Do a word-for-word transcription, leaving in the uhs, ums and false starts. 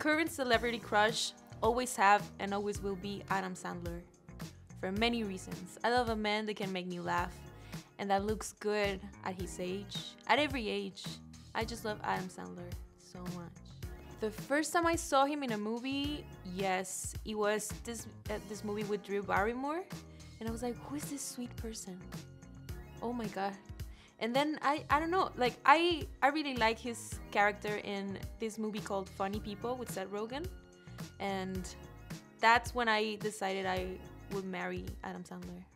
current celebrity crush always have and always will be Adam Sandler. For many reasons. I love a man that can make me laugh and that looks good at his age, at every age. I just love Adam Sandler so much. The first time I saw him in a movie, yes, it was this uh, this movie with Drew Barrymore, and I was like, who is this sweet person? Oh my god. And then I I don't know, like I I really like his character in this movie called Funny People with Seth Rogen, and that's when I decided I would marry Adam Sandler.